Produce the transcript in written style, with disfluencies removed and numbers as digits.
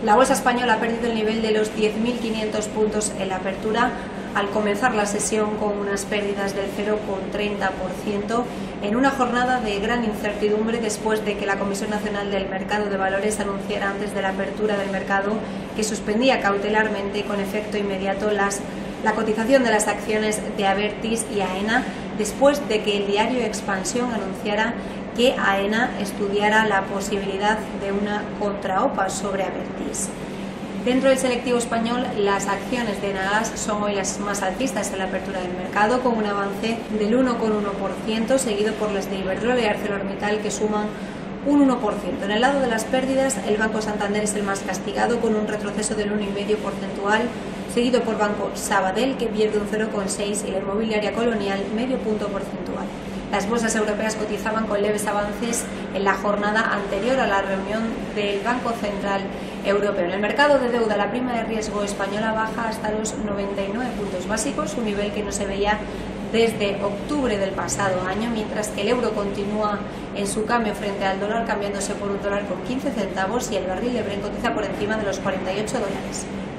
La bolsa española ha perdido el nivel de los 10.500 puntos en la apertura al comenzar la sesión con unas pérdidas del 0,30% en una jornada de gran incertidumbre después de que la Comisión Nacional del Mercado de Valores anunciara antes de la apertura del mercado que suspendía cautelarmente con efecto inmediato la cotización de las acciones de Abertis y AENA después de que el diario Expansión anunciara que AENA estudiara la posibilidad de una contraopa sobre Abertis. Dentro del selectivo español, las acciones de Enagas son hoy las más alcistas en la apertura del mercado, con un avance del 1,1%, seguido por las de Iberdrola y ArcelorMittal, que suman un 1%. En el lado de las pérdidas, el Banco Santander es el más castigado, con un retroceso del 1,5%, seguido por Banco Sabadell, que pierde un 0,6%, y la inmobiliaria Colonial medio punto porcentual. Las bolsas europeas cotizaban con leves avances en la jornada anterior a la reunión del Banco Central Europeo. En el mercado de deuda, la prima de riesgo española baja hasta los 99 puntos básicos, un nivel que no se veía desde octubre del pasado año, mientras que el euro continúa en su cambio frente al dólar, cambiándose por un dólar con 15 centavos, y el barril de Brent cotiza por encima de los $48.